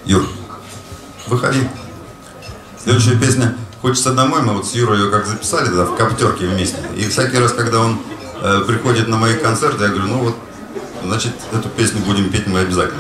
Юр, выходи. Следующая песня «Хочется домой». Мы вот с Юрой ее как записали тогда в Коптерке вместе. И всякий раз, когда он приходит на мои концерты, я говорю, ну вот, значит, эту песню будем петь мы обязательно.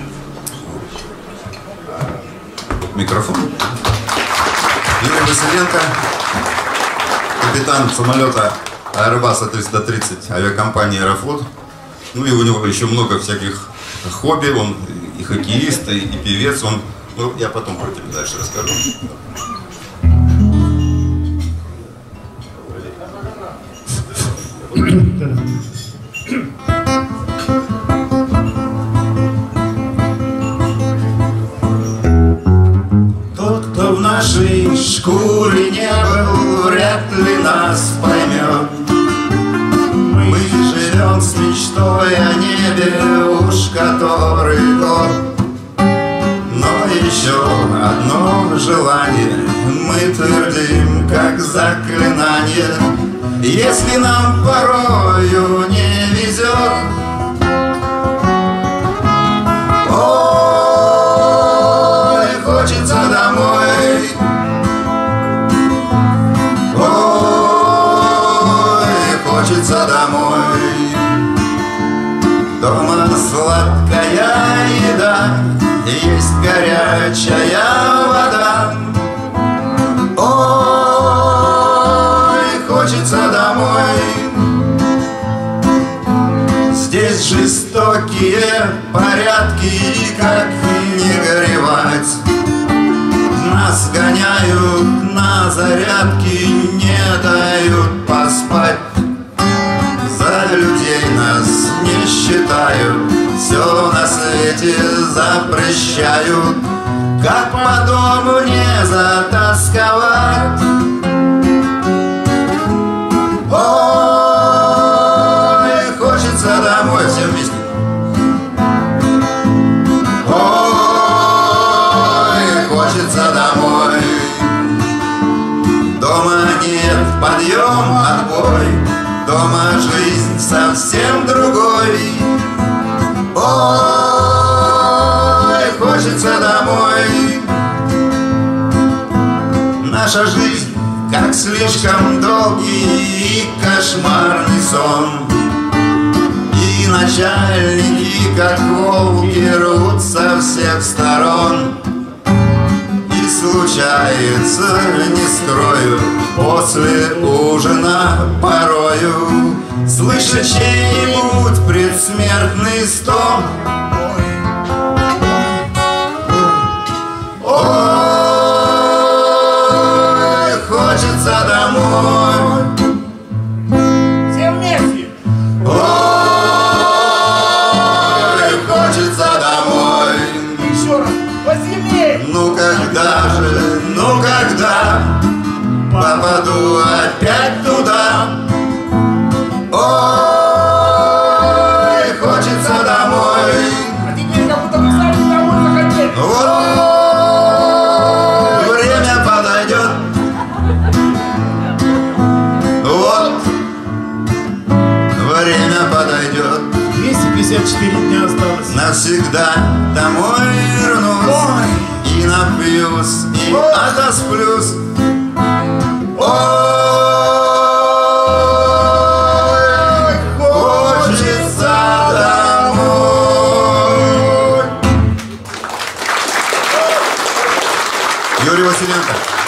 Микрофон. Юрий Василенко, капитан самолета Airbus A330 авиакомпании «Аэрофлот». Ну и у него еще много всяких хобби, он и хоккеист, и певец, он... Ну, я потом про тебя дальше расскажу. Тот, кто в нашей шкуре не был, вряд ли нас поймет. Мы живем с мечтой о небе уж который год. Но еще одно желание мы твердим, как заклинание. Если нам порою не везет, ой, хочется домой, ой, хочется домой. Дома сладкая еда, есть горячая вода. Ой, хочется домой. Здесь жестокие порядки, и как не горевать. Нас гоняют на зарядки, не дают поспать. За людей нас не считают, все на свете запрещают. Как по дому не затасковать? Ой, хочется домой, все вместе. Ой, хочется домой. Дома нет, подъем, отбой. Дома жизнь совсем другой. Ой, хочется домой. Наша жизнь как слишком долгий и кошмарный сон. И начальники, как волки, рвут со всех сторон. И случается, не скрою, после ужина порою слышу чей-нибудь предсмертный стон. Ой, хочется домой. Все вместе. Ой, хочется домой. Еще раз. Посильнее. Ну когда же, ну когда попаду опять туда? Ой, хочется домой. А теперь как будто мы сами домой захотели. Вот время подойдет. Вот время подойдет. 254 дня осталось. Навсегда домой вернусь. И напьюсь, и отосплюсь. Ой, хочется домой. Юрий Василенко.